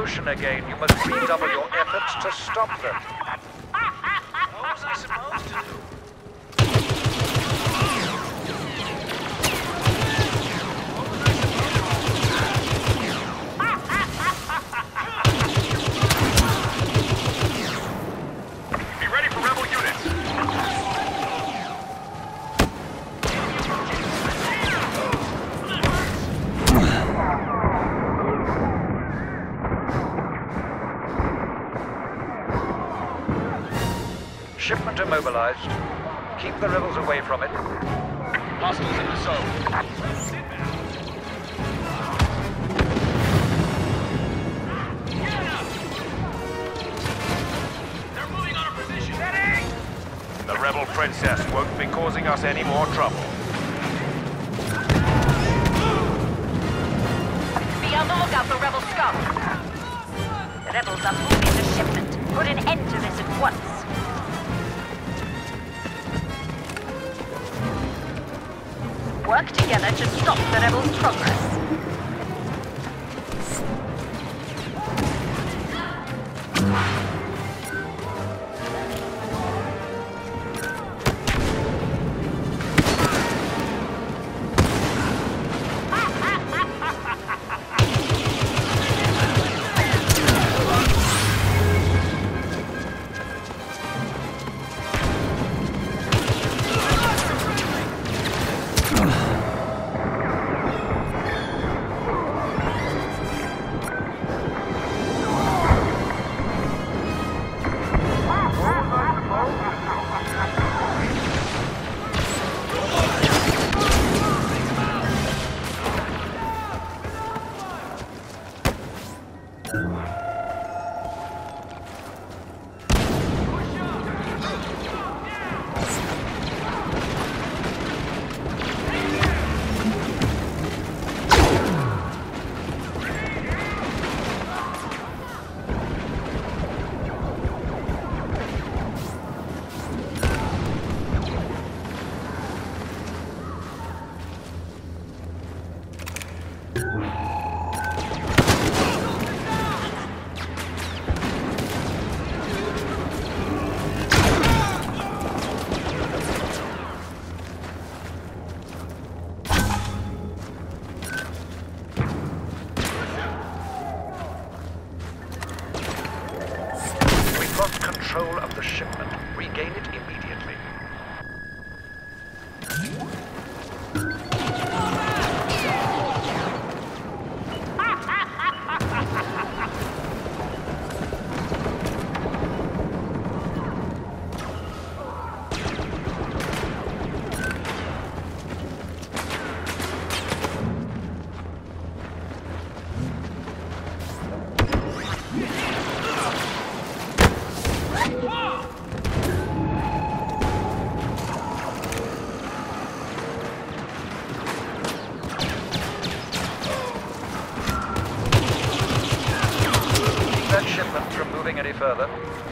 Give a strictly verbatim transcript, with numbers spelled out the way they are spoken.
motion again. You must redouble your efforts to stop them. What was I supposed to do? Shipment immobilized. Keep the rebels away from it. Hostiles in the zone. They're moving on our position. Ready? The rebel princess won't be causing us any more trouble. Be on the lookout for rebel scum. The rebels are moving the shipment. Put an end to this at once. Work together to stop the rebels' progress. Lost control of the shipment. Regain it immediately. That shipment from moving any further.